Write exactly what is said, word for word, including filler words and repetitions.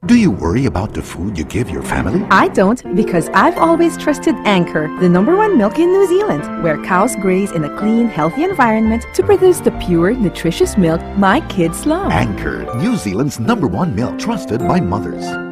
Do you worry about the food you give your family? I don't, because I've always trusted Anchor, the number one milk in New Zealand, where cows graze in a clean, healthy environment to produce the pure, nutritious milk my kids love. Anchor, New Zealand's number one milk, trusted by mothers.